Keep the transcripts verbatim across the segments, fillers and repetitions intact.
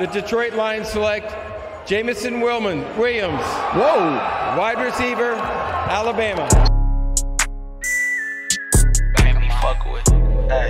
The Detroit Lions select Jameson Williams, Whoa. wide receiver, Alabama. Fuck with. Hey,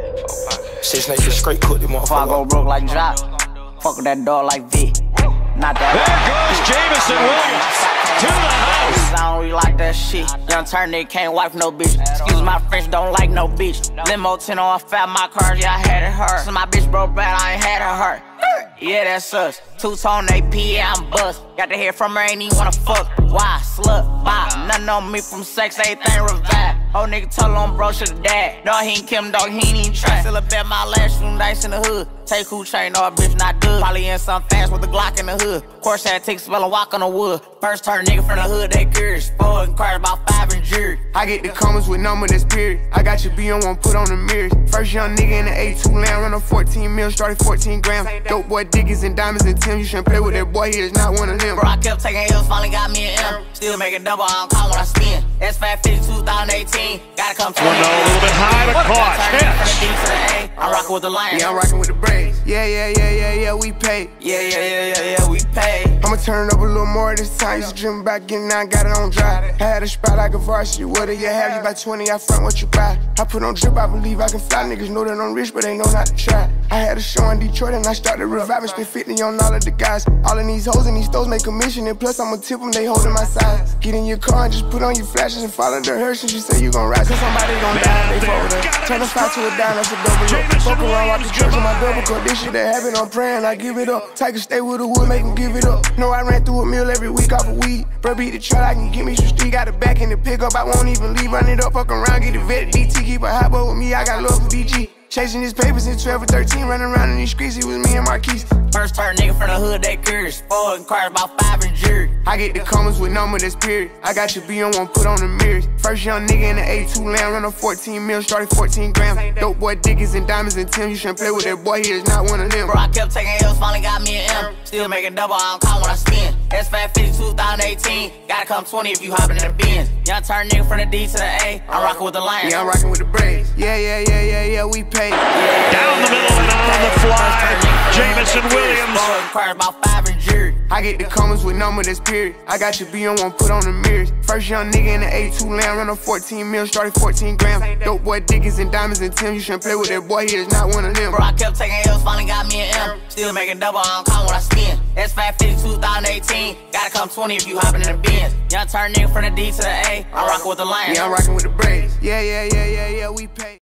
Six niggas straight cook them Before I go motherfucker. broke like Jock, fuck with that dog like V. Not that. there goes Jameson Williams to the house. I don't really like that shit. Young turn nigga can't wipe no bitch. Excuse my French, don't like no bitch. Limo ten on fat, my cars, yeah, I had it hurt. So my bitch broke bad, I ain't had it hurt. Yeah, that's us. Two-tone A P, yeah, I'm bust. Got to hear from her, ain't even wanna fuck. Why? Slut, bop. Nothing on me from sex, everything revive. Old nigga told him bro should've died. No, he ain't Kim, dog, he ain't even try. Still a bet my last room dice in the hood. Take who chain, no, a bitch not Dugg. Probably in some fast with a Glock in the hood. Course had take spell and walk on the wood. First turn nigga from the hood, they curious. Four and cars about five and jury. I get the comments with number that's period. I got your B on one, put on the mirrors. First young nigga in the A two land, run a fourteen mil, started fourteen grams. Dope boy Diggins and diamonds and Tim. You shouldn't play with that boy, he is not one of them. Bro, I kept taking L's, finally got me an M. Still making double, I don't call when I spin. S five fifty two thousand eighteen, gotta come to One no, a little bit high to caught. Catch. I'm rocking with the Lions. Yeah, I'm rocking with the Braves. Yeah, yeah, yeah, yeah, yeah, we paid. Yeah, yeah, yeah, yeah, yeah, we pay. I'ma turn it up a little more this time. Used to dream about getting out, got it on dry. I had a spot like a varsity. What do you have? You buy twenty, I front what you buy. I put on drip, I believe I can fly. Niggas know that I'm rich, but they know not to try. I had a show in Detroit and I started reviving. Spent fifty on all of the guys. All of these hoes and these stores make commission. And plus I'ma tip them, they holding my size. Get in your car and just put on your flashes and follow the hearse. And you say you gon' ride. So somebody gon' die, they fold her. Turn a five to a dime, that's a double up. Fuck around, walk the church on my double cup. This shit that happen, I'm praying, I give it up. Tiger stay with the wood, make him give it up. No, I ran through a meal every week off of weed. Bro, beat the truck, I can get me some street. Got a back in the pickup, I won't even leave. Run it up, fuck around, get a vet. D T, keep a hot boy with me, I got love for D G. Chasing his papers in twelve or thirteen, running around in these streets, it was me and Marquise. First turn nigga from the hood, they curious. Four and cars about five and jury. I get the comments with number that's period. I got your B on one, put on the mirrors. First young nigga in the A two land, run a fourteen mil, started fourteen grams. Dope boy Diggins and diamonds and Tim. You shouldn't play with that boy, he is not one of them. Bro, I kept taking L's, finally got me an M. Still making double, I don't call when I spin. S five fifty two thousand eighteen, gotta come twenty if you hopping in the Benz. Young turn nigga from the D to the A, I'm rocking with the Lions. Yeah, I'm rocking with the Braves. Yeah, yeah, yeah, yeah, yeah, we paid. Yeah, Down the middle and on the fly, Jameson Williams. About five and jury. I get the comments with number that's period. I got your B on one, put on the mirrors. First young nigga in the A two land, run a fourteen mil, started fourteen grams. Dope boy Diggins and diamonds and Tim. You shouldn't play with that boy, he is not one of them. Bro, I kept taking L's, finally got me an M. Still making double, I don't call when I spin. S five fifty two thousand eighteen, gotta come twenty if you hopping in the Benz. Young turn nigga from the D to the A, I'm rocking with the Lions. Yeah, I'm rocking with the Braves. Yeah, yeah, yeah, yeah, yeah, we paid.